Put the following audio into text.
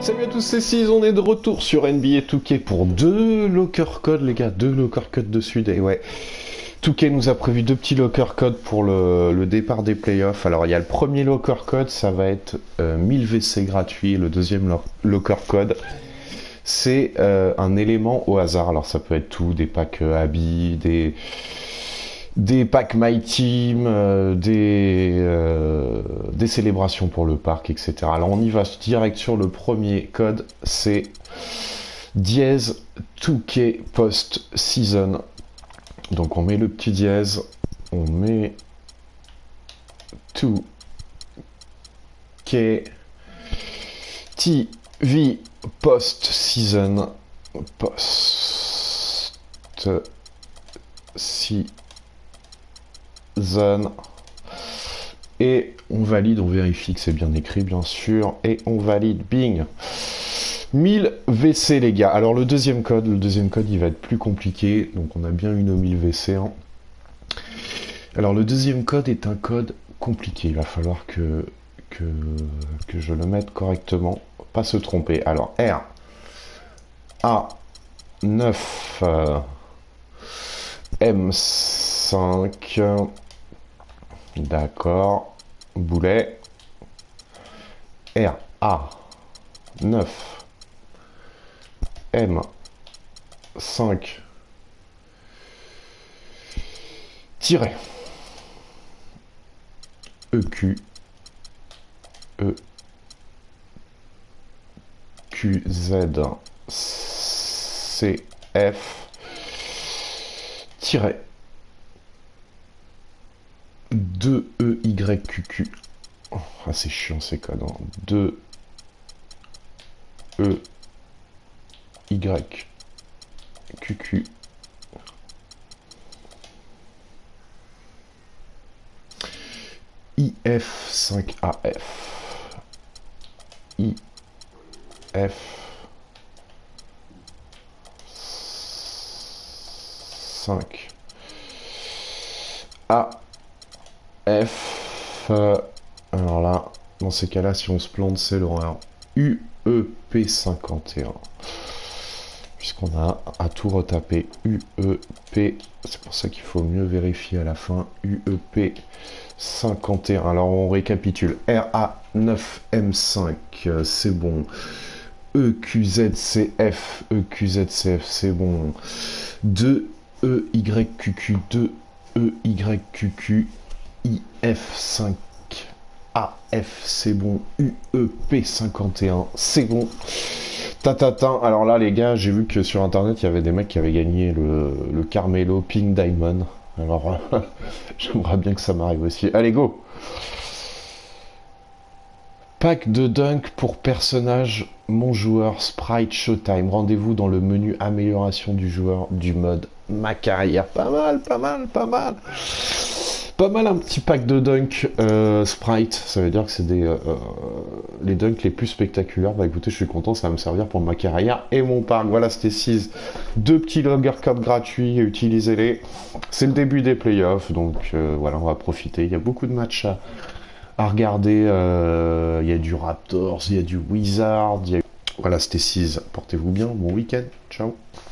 Salut à tous, c'est Ciz, on est de retour sur NBA 2K pour deux locker codes, les gars, deux locker codes de Sud. Et ouais, 2K nous a prévu deux petits locker codes pour le départ des playoffs. Alors, il y a le premier locker code, ça va être 1000 VC gratuits. Le deuxième locker code, c'est un élément au hasard. Alors, ça peut être tout, des packs habits, des packs My Team, des célébrations pour le parc, etc. Alors on y va direct sur le premier code, c'est dièse 2K post season. Donc on met le petit dièse, on met 2K TV post season, zone, et on valide, on vérifie que c'est bien écrit bien sûr, et on valide, bing, 1000 VC les gars. Alors le deuxième code il va être plus compliqué, donc on a bien eu nos 1000 VC hein. Alors le deuxième code est un code compliqué, il va falloir que je le mette correctement, pas se tromper. Alors R A9 M5, d'accord, boulet, R A 9 M 5 tiré EQ EQZ CF tiré 2EYQQ. Oh, ah, c'est chiant ces codes. Hein. 2EYQQ. IF5AF. IF 5 A F, alors là, dans ces cas-là, si on se plante, c'est l'horreur. UEP51. Puisqu'on a à tout retaper. UEP, c'est pour ça qu'il faut mieux vérifier à la fin. UEP51. Alors on récapitule. RA9M5, c'est bon. EQZCF, EQZCF, c'est bon. 2EYQQ, 2EYQQ. IF5 AF, c'est bon. UEP51, c'est bon. Tatatin. Alors là, les gars, j'ai vu que sur internet, il y avait des mecs qui avaient gagné le Carmelo Pink Diamond. Alors, j'aimerais bien que ça m'arrive aussi. Allez, go! Pack de dunk pour personnage, mon joueur, Sprite Showtime. Rendez-vous dans le menu amélioration du joueur du mode ma carrière. Pas mal, pas mal, pas mal. Pas mal un petit pack de dunk Sprite, ça veut dire que c'est les dunks les plus spectaculaires. Bah écoutez, je suis content, ça va me servir pour ma carrière et mon parc. Voilà, c'était 6. Deux petits logger cards gratuits, utilisez-les. C'est le début des playoffs, donc voilà, on va profiter. Il y a beaucoup de matchs à regarder. Il y a du Raptors, il y a du Wizards. Voilà, c'était 6. Portez-vous bien, bon week-end, ciao.